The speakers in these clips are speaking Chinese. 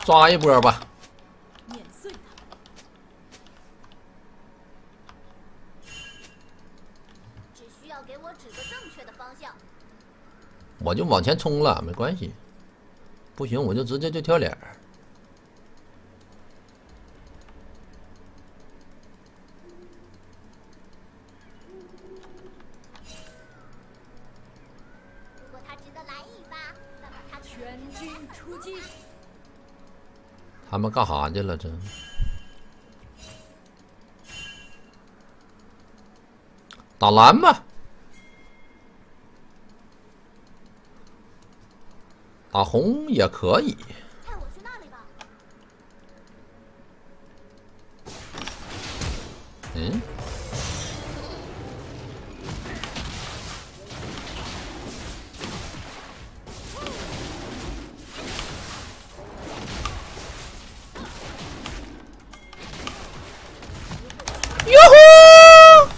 抓一波吧。 碾碎他们。 只需要给我指个正确的方向。 我就往前冲了，没关系。不行，我就直接就跳脸。 如果他值得来一发，那么他全军出击！ 他们干啥去了？这打蓝吧，打红也可以。 派我去那里吧。 嗯。哟呼！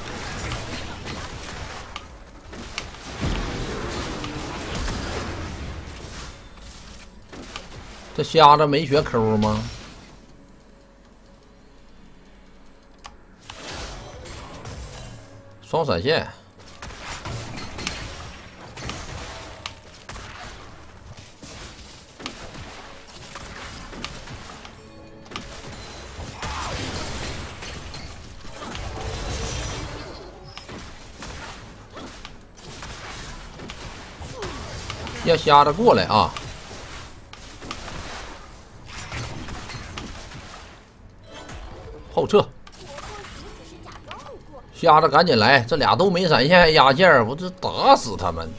这瞎子没学 Q 吗？双闪现。要瞎子过来啊！后撤！瞎子赶紧来，这俩都没闪现还压线，我这打死他们！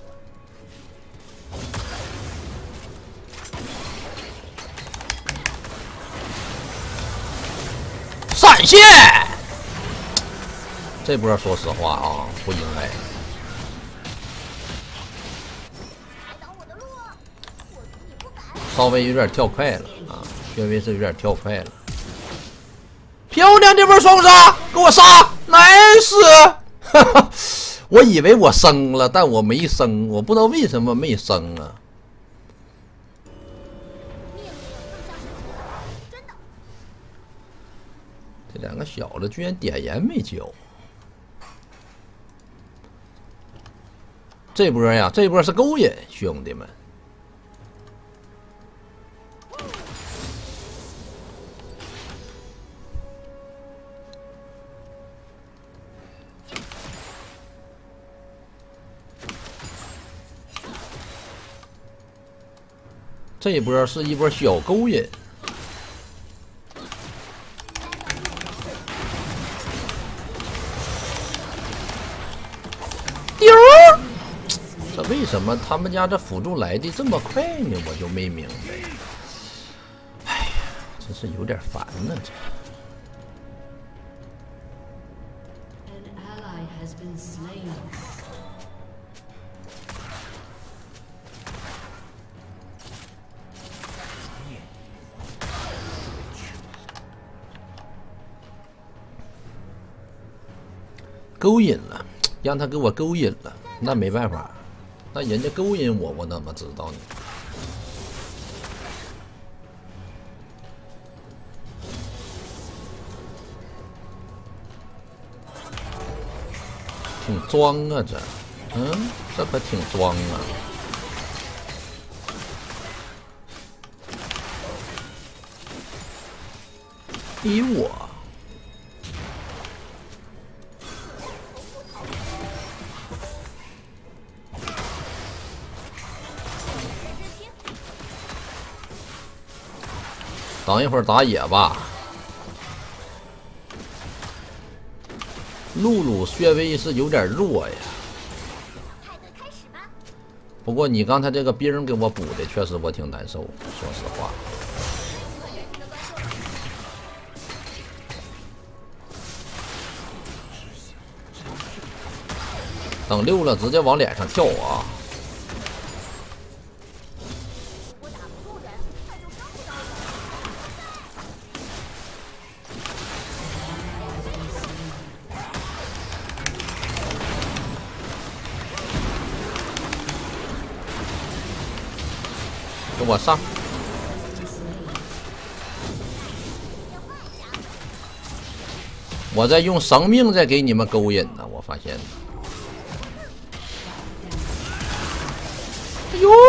闪现！这波说实话啊，不应该。稍微有点跳快了啊，略微是有点跳快了。漂亮，这波双杀，给我杀 ，nice！ 哈哈，我以为我升了，但我没升，我不知道为什么没升啊。这两个小子居然点烟没交。这波呀，这波是勾引，兄弟们。这一波是一波小勾引，丢！这为什么他们家这辅助来的这么快呢？我就没明白。哎呀，真是有点烦呢，这。勾引了，让他给我勾引了，那没办法，那人家勾引我，我怎么知道呢？挺装啊这，这可挺装啊！逼我！等一会儿打野吧。露露薛微是有点弱呀。不过你刚才这个兵给我补的，确实我挺难受，说实话。等溜了，直接往脸上跳啊！给我上！ 我在用生命在给你们勾引呢，我发现。哎呦！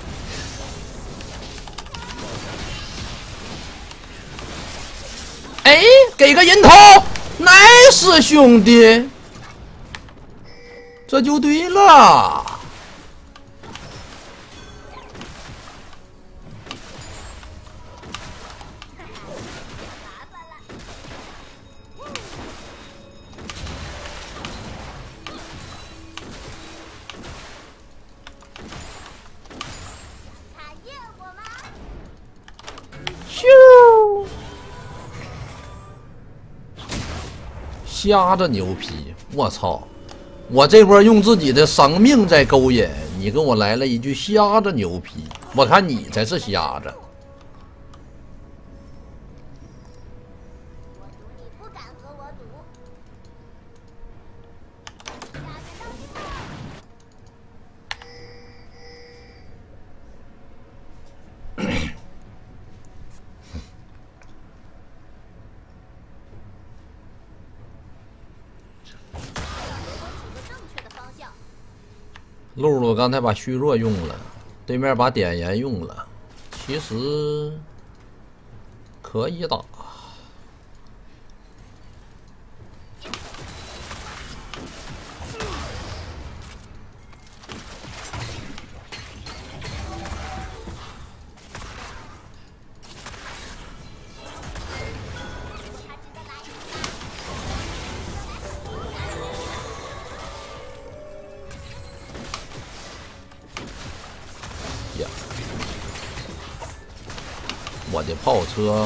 哎，给个人头 ，nice 兄弟，这就对了。咻！瞎子牛皮！我操！我这波用自己的生命在勾引你，跟我来了一句瞎子牛皮，我看你才是瞎子。 我赌你不敢和我赌。 露露刚才把虚弱用了，对面把点燃用了，其实可以打。我的炮车，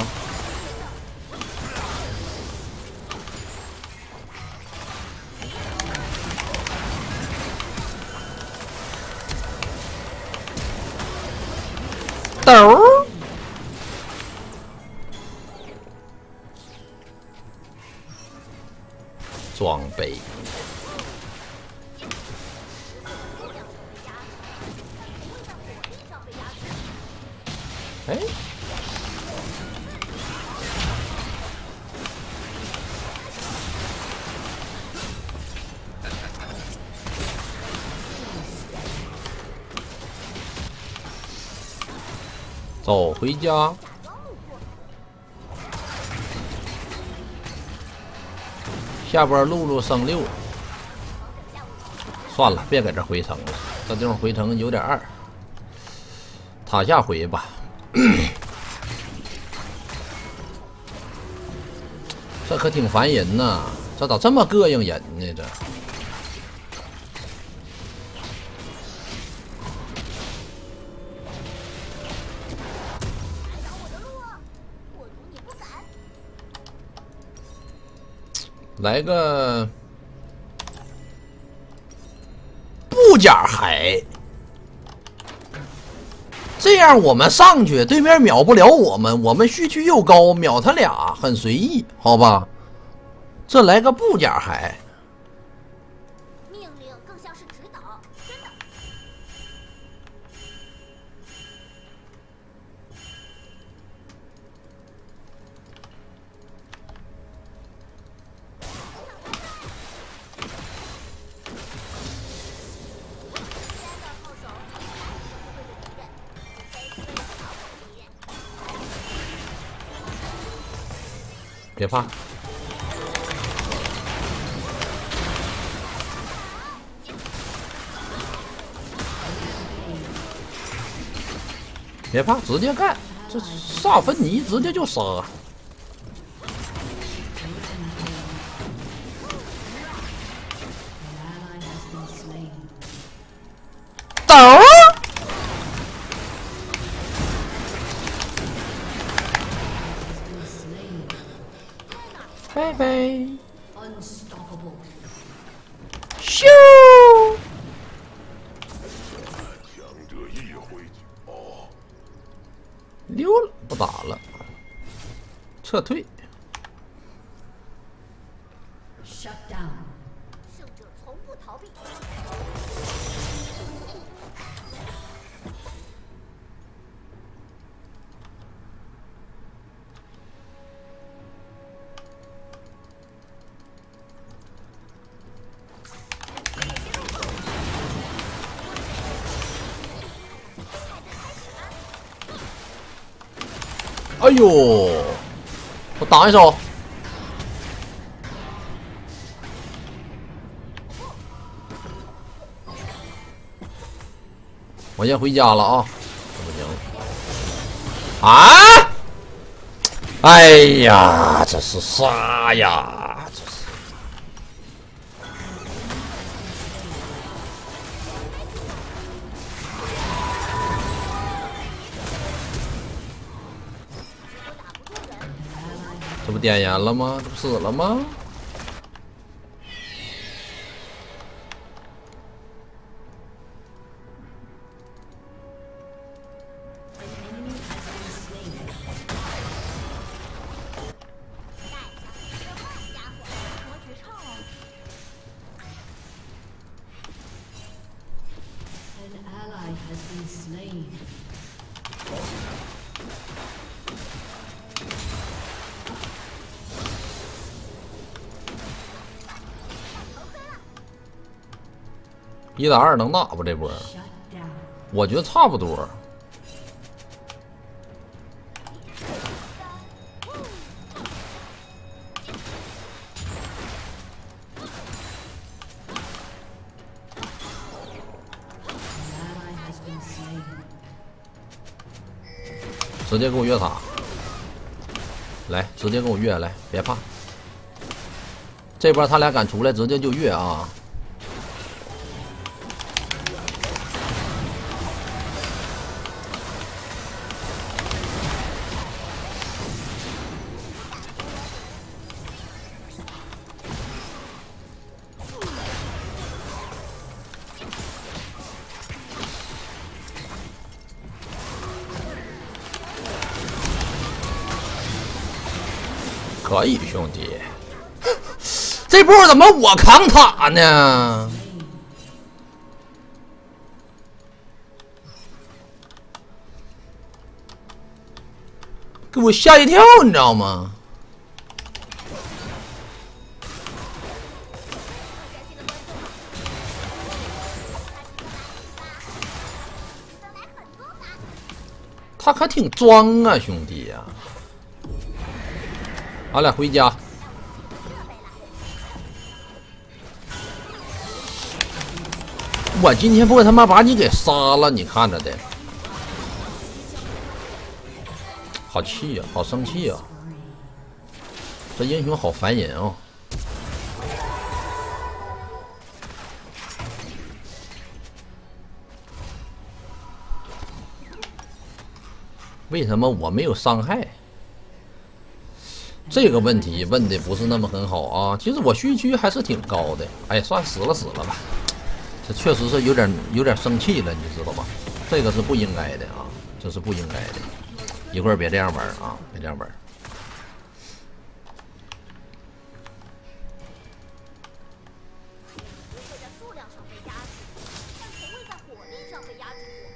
豆装备。哎。走回家。下波露露升6，算了，别搁这回城了，这地方回城有点二。塔下回吧。这可挺烦人呐，这咋这么膈应人呢？这。来个布甲海，这样我们上去，对面秒不了我们，我们虚区又高，秒他俩很随意，好吧？这来个布甲海， 命令更像是指导，真的。 别怕，别怕，直接干！这萨芬尼直接就杀。走！拜拜。咻！溜了，不打了，撤退。 Shut down. 胜者从不逃避。 哎呦，我挡一手。我先回家了啊！不行啊！哎呀，这是啥呀？这是这不点烟了吗？这不死了吗？1打2能打不这波？我觉得差不多。直接给我越塔，来，直接给我越来，别怕。这波他俩敢出来，直接就越啊！可以，兄弟，这波怎么我扛塔呢？给我吓一跳，你知道吗？他可挺装啊，兄弟呀！俺俩回家。我今天不会他妈把你给杀了，你看着的。好气呀、啊，好生气呀、啊！这英雄好烦人哦。为什么我没有伤害？这个问题问的不是那么很好啊。其实我虚区还是挺高的。哎，算死了吧。这确实是有点生气了，你知道吧？这个是不应该的啊，这是不应该的。一会儿别这样玩啊，别这样玩。 会在数量上被压制，但从未在火力上被压制过。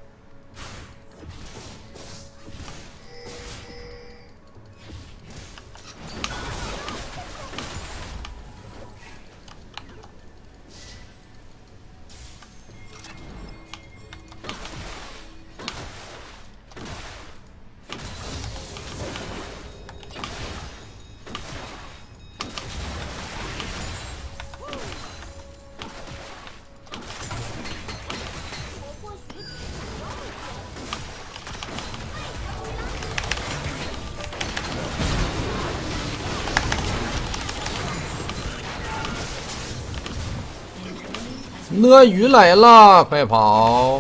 鳄鱼来了，快跑！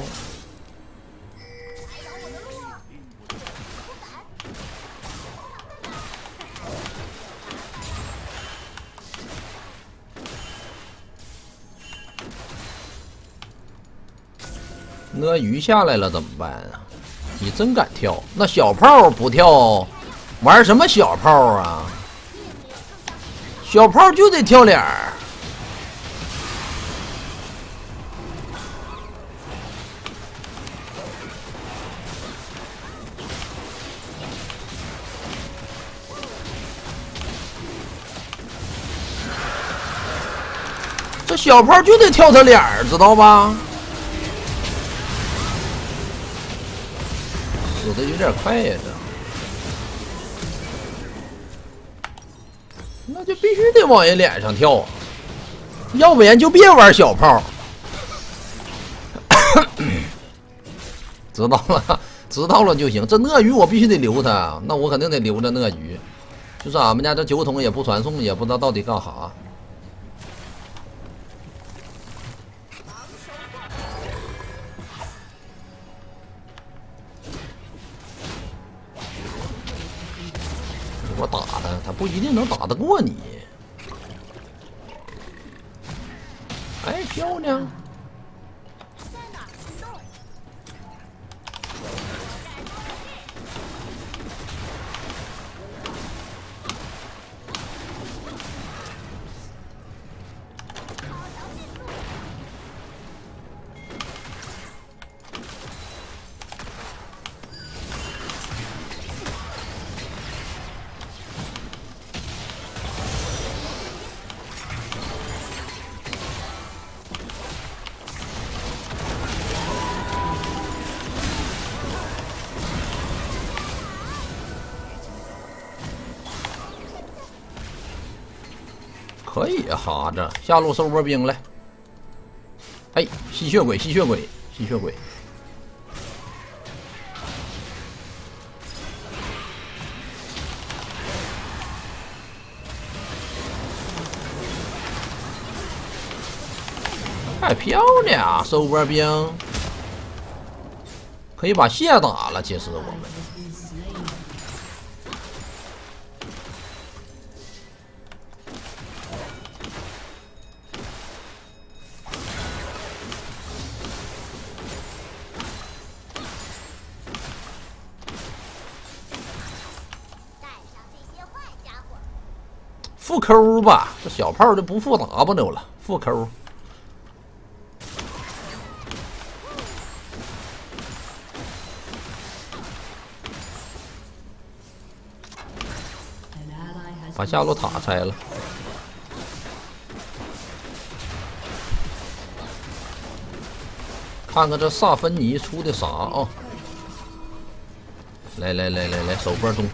鳄鱼下来了怎么办啊？你真敢跳？那小炮不跳，玩什么小炮啊？小炮就得跳脸儿。这小炮就得跳他脸儿，知道吧？死的有点快呀，这。 那就必须得往人脸上跳啊，要不然就别玩小炮。知道了，知道了就行。这鳄鱼我必须得留它，那我肯定得留着鳄鱼。就是俺们家这酒桶也不传送，也不知道到底干啥。我打他，他不一定能打得过你。哎，漂亮！ 在哪儿不动？ 可以啊，哈着下路收波兵来。哎，吸血鬼，吸血鬼，吸血鬼！太漂亮，收波兵可以把蟹打了。其实我们。副 Q 吧，这小炮就不副 W 了，副 Q。把下路塔拆了。看看这萨芬妮出的啥啊？来，手波中。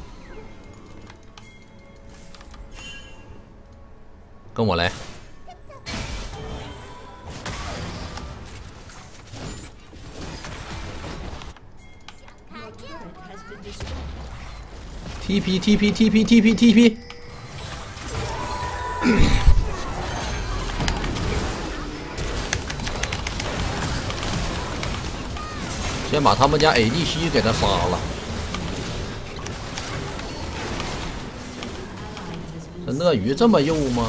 跟我来。TP。先把他们家 ADC 给他杀了。这鳄鱼这么幼吗？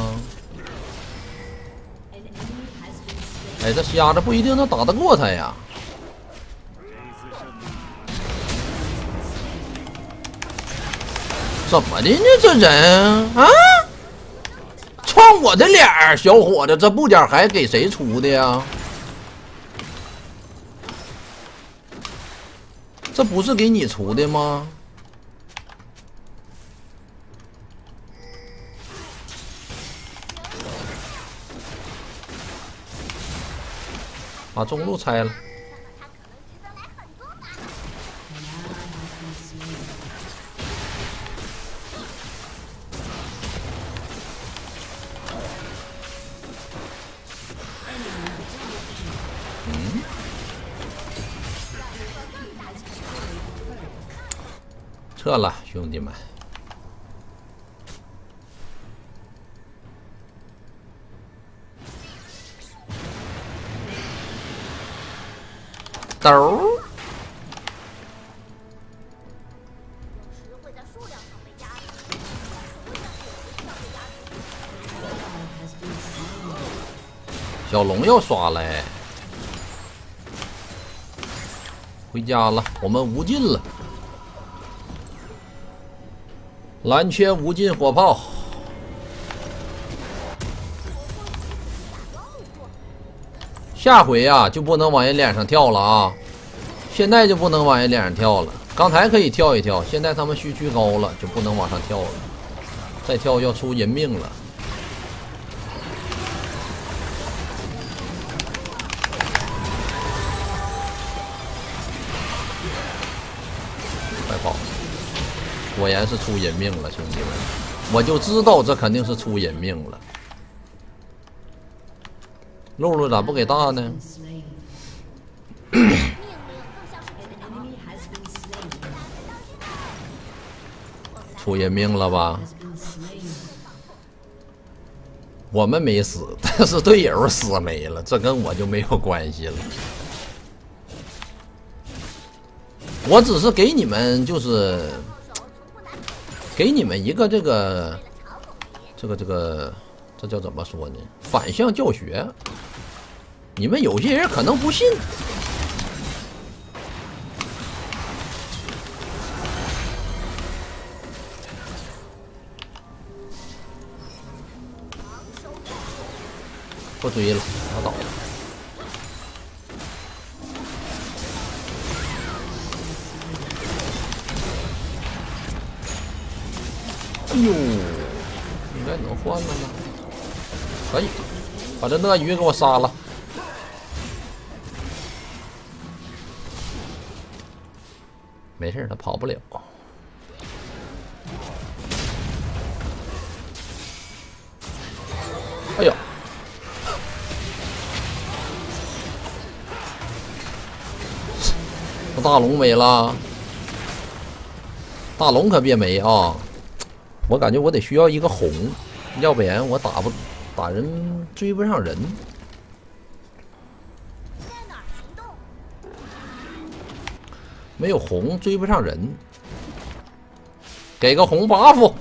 哎，这瞎子不一定能打得过他呀。怎么的呢？这人啊，撞我的脸儿，小伙子，这部件还给谁出的呀？这不是给你出的吗？把中路拆了。撤了，兄弟们。兜儿。 会在数量上被压制，会在火力上被压制。 小龙要刷了，回家了，我们无尽了。蓝缺无尽火炮，下回呀就不能往人脸上跳了啊！现在就不能往人脸上跳了，刚才可以跳一跳，现在他们虚区高了，就不能往上跳了，再跳要出人命了。快跑！果然是出人命了，兄弟们。 我就知道这肯定是出人命了。露露咋不给大呢？ 命令更像是给的条。 出人命了吧？我们没死，但是队友死没了，这跟我就没有关系了。我只是给你们，就是给你们一个这叫怎么说呢？反向教学。你们有些人可能不信。不追了，拉倒了。哎呦，应该能换了吗？可以，把这鳄鱼给我杀了。没事，他跑不了。哎呦！大龙没了，大龙可别没啊！我感觉我得需要一个红，要不然我打人追不上人。 在哪儿行动？ 没有红追不上人，给个红 buff。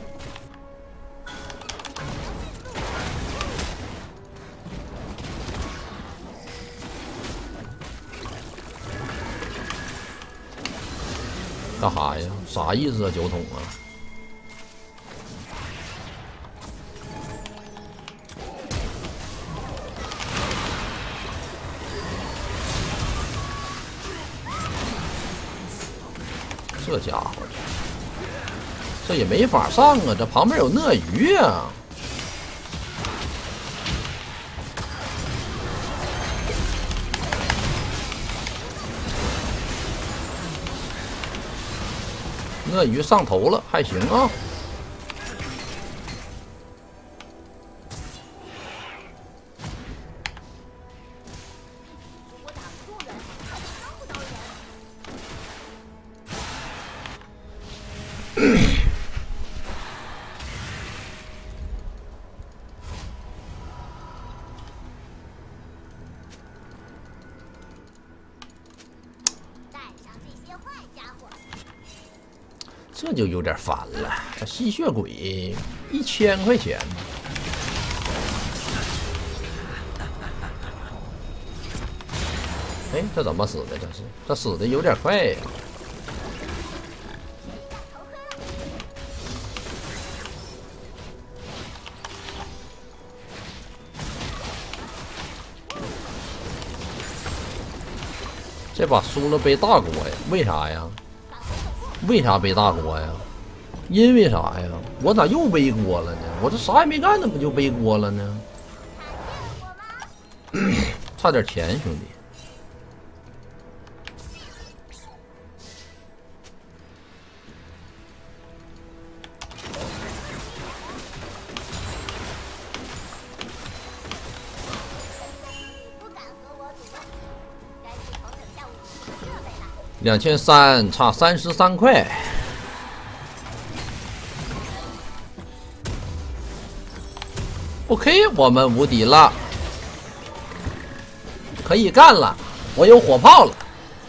干啥呀？啥意思啊？酒桶啊！这家伙，这也没法上啊！这旁边有鳄鱼啊！鳄鱼上头了，还行啊。 如果打不住人，还得伤不到人。带上这些坏家伙。 这就有点烦了。这吸血鬼1000块钱，哎，这怎么死的？这死的有点快呀！这把输了背大锅呀？为啥呀？为啥背大锅呀？因为啥呀？我咋又背锅了呢？我这啥也没干，怎么就背锅了呢？差点钱，兄弟。 不敢和我赌了，该去调整下武器设备了。 2300，差33块。OK， 我们无敌了，可以干了。我有火炮了。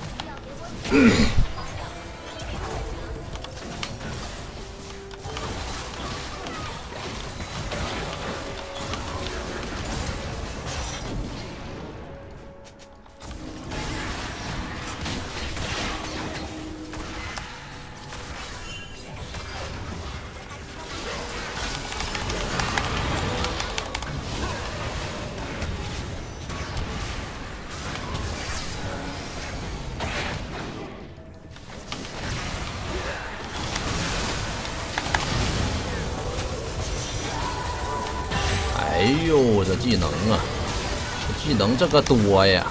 哎呦，这技能啊，这技能这个多呀！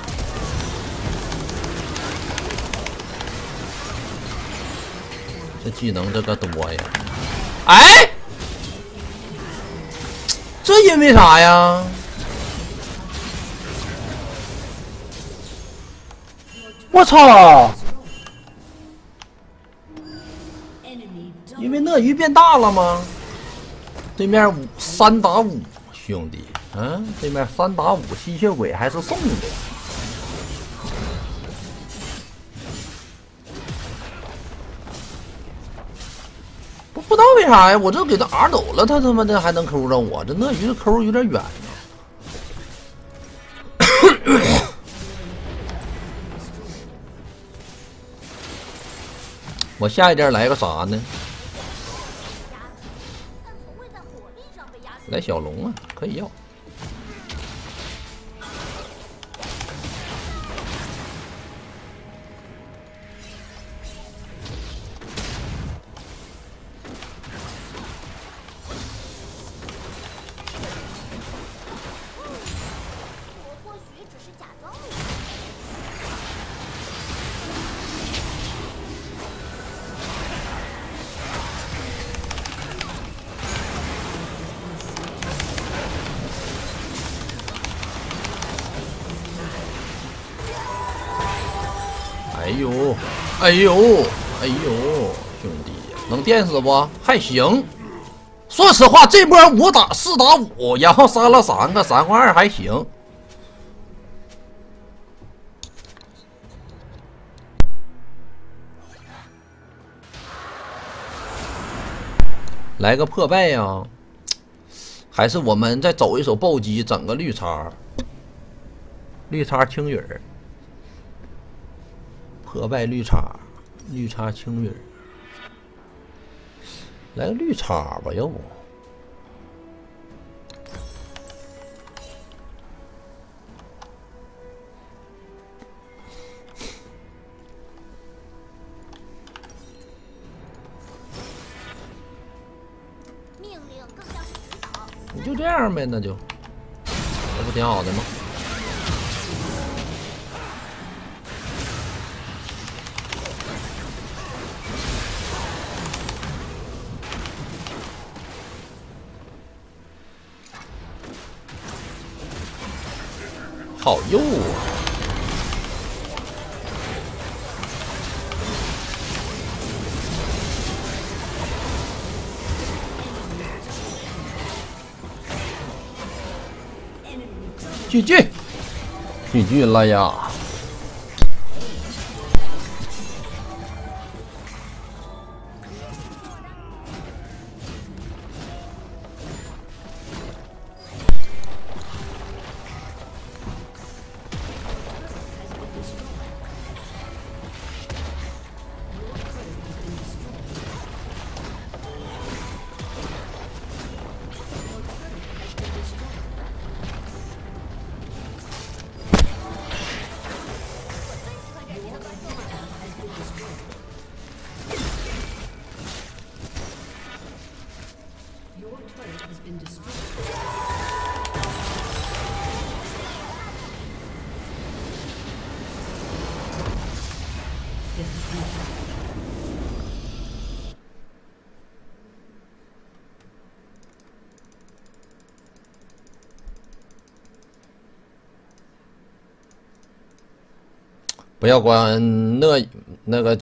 这技能这个多呀！哎， 这因为啥呀？我操！因为鳄鱼变大了吗？对面3打5，兄弟，对面3打5，吸血鬼还是送的。不知道为啥呀？我这给他 R 抖了，他妈的还能抠着我，这鳄鱼的抠有点远。我下一点来个啥呢？来小龙啊，可以要。 我或许只是假装的。 哎呦，哎呦，哎呦，兄弟，能电死不？还行。说实话，这波4打5，然后杀了3个，3换2还行。来个破败呀！还是我们再走一手暴击，整个绿叉，绿叉青雨儿。破败绿叉，绿叉青云，来个绿叉吧，要不？ 命令更像是指导。 你就这样呗，那就，这不挺好的吗？好右啊！GG 了呀！不要管那个